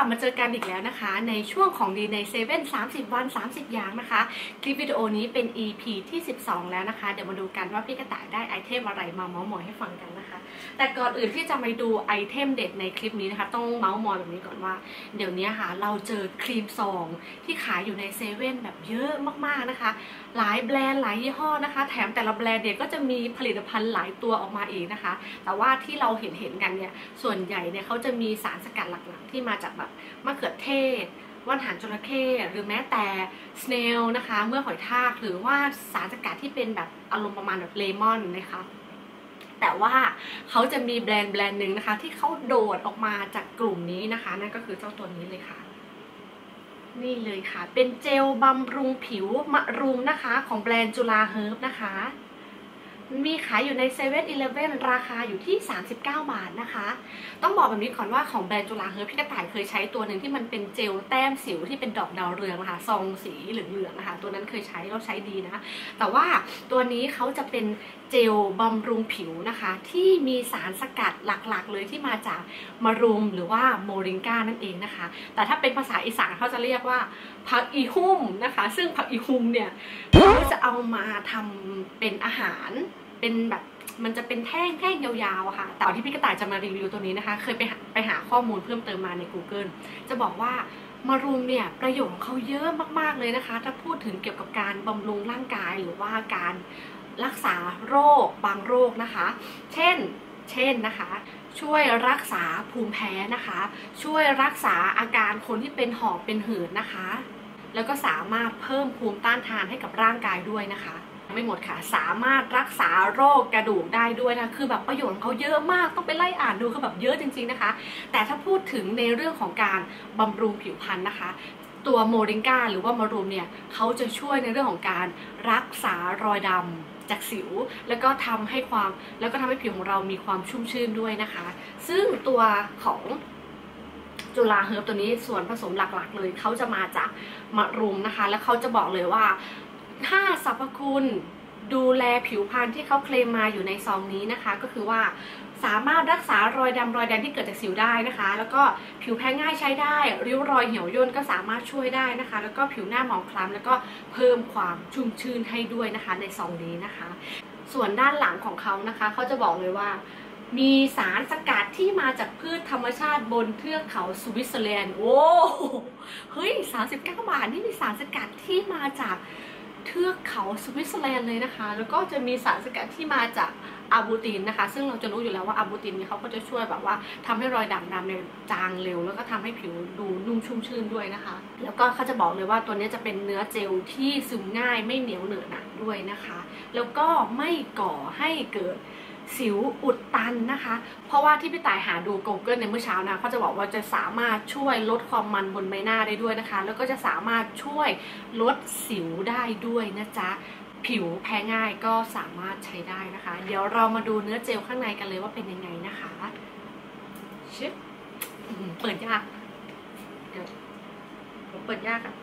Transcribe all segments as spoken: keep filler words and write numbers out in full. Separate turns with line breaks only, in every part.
มาเจอกันอีกแล้วนะคะในช่วงของดีในเซเว่นสามสิบวันสามสิบอย่างนะคะคลิปวิดีโอนี้เป็น อี พี ที่สิบสองแล้วนะคะเดี๋ยวมาดูกันว่าพี่กระต่ายได้ไอเทมอะไรมาเมาส์มอยให้ฟังกันนะคะแต่ก่อนอื่นที่จะไปดูไอเทมเด็ดในคลิปนี้นะคะต้องเมาส์มอยแบบนี้ก่อนว่าเดี๋ยวนี้ค่ะเราเจอครีมซองที่ขายอยู่ในเซเว่นแบบเยอะมากๆนะคะหลายแบรนด์หลายยี่ห้อนะคะแถมแต่ละแบรนด์เนี่ยก็จะมีผลิตภัณฑ์หลายตัวออกมาเองนะคะแต่ว่าที่เราเห็นเห็นกันเนี่ยส่วนใหญ่เนี่ยเขาจะมีสารสกัดหลักๆที่มาจากแบบมะเขือเทศว่านหางจระเข้หรือแม้แต่สเนลนะคะเมื่อหอยทากหรือว่าสารสกัดที่เป็นแบบอารมณ์ประมาณแบบเลมอนนะคะแต่ว่าเขาจะมีแบรนด์แบรนด์หนึ่งนะคะที่เขาโดดออกมาจากกลุ่มนี้นะคะนั่นก็คือเจ้าตัวนี้เลยค่ะนี่เลยค่ะเป็นเจลบำรุงผิวมะรุมนะคะของแบรนด์จุฬาเฮิร์บนะคะมีขายอยู่ในเซเว่นอีเลฟเว่นราคาอยู่ที่สามสิบเก้าบาทนะคะต้องบอกแบบนี้ก่อนว่าของแบรนด์จุฬาเฮิร์บพี่กระต่ายเคยใช้ตัวหนึ่งที่มันเป็นเจลแต้มสิวที่เป็นดอกดาวเรืองนะคะซองสีเหลืองๆนะคะตัวนั้นเคยใช้เราใช้ดีนะแต่ว่าตัวนี้เขาจะเป็นเจลบำรุงผิวนะคะที่มีสารสกัดหลักๆเลยที่มาจากมะรุมหรือว่าโมริงก้านั่นเองนะคะแต่ถ้าเป็นภาษาอีสานเขาจะเรียกว่าผักอีหุ่มนะคะซึ่งผักอีหุ่มเนี่ยเขาจะเอามาทำเป็นอาหารเป็นแบบมันจะเป็นแท่งแท่งยาวๆอะค่ะแต่ที่พี่กระต่ายจะมารีวิวตัวนี้นะคะเคยไปไปหาข้อมูลเพิ่มเติมมาใน Google จะบอกว่ามะรุมเนี่ยประโยชน์ของเขาเยอะมากๆเลยนะคะถ้าพูดถึงเกี่ยวกับการบำรุงร่างกายหรือว่าการรักษาโรคบางโรคนะคะเช่นเช่นนะคะช่วยรักษาภูมิแพ้นะคะช่วยรักษาอาการคนที่เป็นหอบเป็นหืดนะคะแล้วก็สามารถเพิ่มภูมิต้านทานให้กับร่างกายด้วยนะคะไม่หมดค่ะสามารถรักษาโรคกระดูกได้ด้วยนะคือแบบประโยชน์ของเขาเยอะมากต้องไปไล่อ่านดูคือแบบเยอะจริงๆนะคะแต่ถ้าพูดถึงในเรื่องของการบำรุงผิวพรรณนะคะตัวโมริงก้าหรือว่ามะรุมเนี่ยเขาจะช่วยในเรื่องของการรักษารอยดำจากสิวแล้วก็ทำให้ความแล้วก็ทำให้ผิวของเรามีความชุ่มชื่นด้วยนะคะซึ่งตัวของจุฬาเฮิร์บตัวนี้ส่วนผสมหลักๆเลยเขาจะมาจากมะรุมนะคะแล้วเขาจะบอกเลยว่าถ้าสรรพคุณดูแลผิวพรรณที่เขาเคลมมาอยู่ในซองนี้นะคะก็คือว่าสามารถรักษารอยดำรอยแดงที่เกิดจากสิวได้นะคะแล้วก็ผิวแพ้ง่ายใช้ได้ริ้วรอยเหี่ยวย่นก็สามารถช่วยได้นะคะแล้วก็ผิวหน้าหมองคล้ำแล้วก็เพิ่มความชุ่มชื่นให้ด้วยนะคะในซองนี้นะคะส่วนด้านหลังของเขานะคะเขาจะบอกเลยว่ามีสารสกัดที่มาจากพืชธรรมชาติบนเทือกเขาสวิตเซอร์แลนด์โอ้เฮ้ยสามสิบเก้าบาทนี่มีสารสกัดที่มาจากเทือกเขาสวิตเซอร์แลนด์เลยนะคะแล้วก็จะมีสารสกัดที่มาจากอะบูตินนะคะซึ่งเราจะรู้อยู่แล้วว่าอะบูตินเนี่ยเขาก็จะช่วยแบบว่าทำให้รอยด่างดำเนี่ยจางเร็วแล้วก็ทำให้ผิวดูนุ่มชุ่มชื่นด้วยนะคะแล้วก็เขาจะบอกเลยว่าตัวนี้จะเป็นเนื้อเจลที่ซึมง่ายไม่เหนียวเหนอะหนะด้วยนะคะแล้วก็ไม่ก่อให้เกิดสิวอุดตันนะคะเพราะว่าที่พี่ต่ายหาดู Google ในเมื่อเช้านะเขาจะบอกว่าจะสามารถช่วยลดความมันบนใบหน้าได้ด้วยนะคะแล้วก็จะสามารถช่วยลดสิวได้ด้วยนะจ๊ะผิวแพ้ง่ายก็สามารถใช้ได้นะคะเดี๋ยวเรามาดูเนื้อเจลข้างในกันเลยว่าเป็นยังไงนะคะชิปเปิดยากเดี๋ยวผมเปิดยากอะ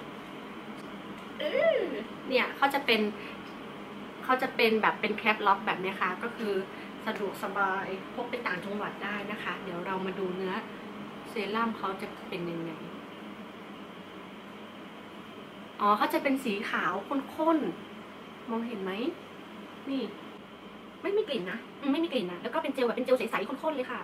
เนี่ยเขาจะเป็นเขาจะเป็นแบบเป็นแคปล็อกแบบนี้ค่ะก็คือสะดวกสบายพกไปต่างจังหวัดได้นะคะเดี๋ยวเรามาดูเนื้อเซรั่มเขาจะเป็นยังไงอ๋อเขาจะเป็นสีขาวข้นๆมองเห็นไหมนี่ไม่มีกลิ่นนะไม่มีกลิ่นนะแล้วก็เป็นเจลแบบเป็นเจลใสๆข้นๆเลยค่ะ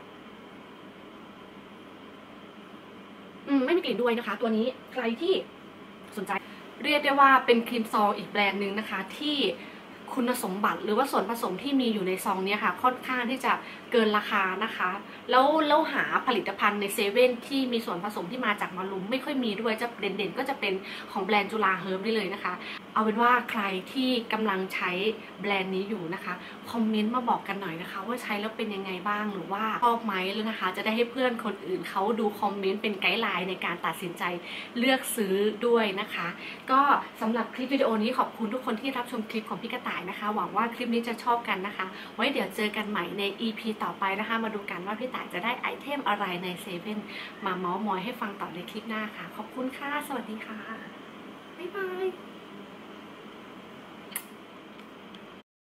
อืมไม่มีกลิ่นด้วยนะคะตัวนี้ใครที่สนใจเรียกได้ว่าเป็นครีมซองอีกแบรนด์หนึ่งนะคะที่คุณสมบัติหรือว่าส่วนผสมที่มีอยู่ในซองนี้ค่ะค่อนข้างที่จะเกินราคานะคะแล้วแล้วหาผลิตภัณฑ์ในเซเว่นที่มีส่วนผสมที่มาจากมะรุมไม่ค่อยมีด้วยจะเด่นๆก็จะเป็นของแบรนด์จุฬาเฮิร์บได้เลยนะคะเอาเป็นว่าใครที่กำลังใช้แบรนด์นี้อยู่นะคะคอมเมนต์มาบอกกันหน่อยนะคะว่าใช้แล้วเป็นยังไงบ้างหรือว่าชอบไหมแล้วนะคะจะได้ให้เพื่อนคนอื่นเขาดูคอมเมนต์เป็นไกด์ไลน์ในการตัดสินใจเลือกซื้อด้วยนะคะก็สำหรับคลิปวิดีโอนี้ขอบคุณทุกคนที่รับชมคลิปของพี่กระต่ายนะคะหวังว่าคลิปนี้จะชอบกันนะคะไว้เดี๋ยวเจอกันใหม่ใน อี พี ต่อไปนะคะมาดูกันว่าพี่ต่ายจะได้ไอเทมอะไรในเซเว่นมาเมาส์มอยให้ฟังต่อในคลิปหน้าค่ะขอบคุณค่ะสวัสดีค่ะ